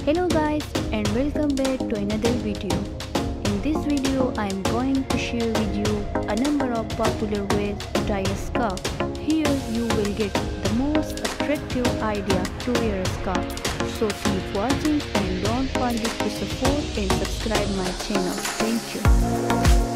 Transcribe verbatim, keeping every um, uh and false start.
Hello guys, and welcome back to another video. In this video I am going to share with you a number of popular ways to tie a scarf. Here you will get the most attractive idea to wear a scarf. So keep watching and don't forget to support and subscribe my channel. Thank you.